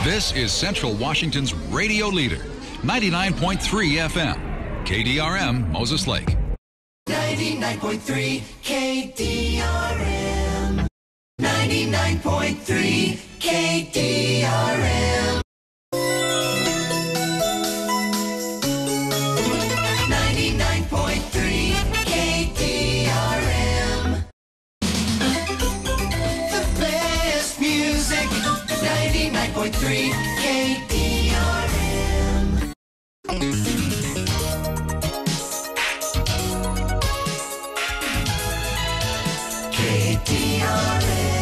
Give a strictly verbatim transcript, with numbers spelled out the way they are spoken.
This is Central Washington's radio leader, ninety-nine point three F M, K D R M, Moses Lake. ninety-nine point three K D R M. ninety-nine point three K D R M. ninety-nine point three K D R M. The best music. ninety-nine point three K D R M. K D R M.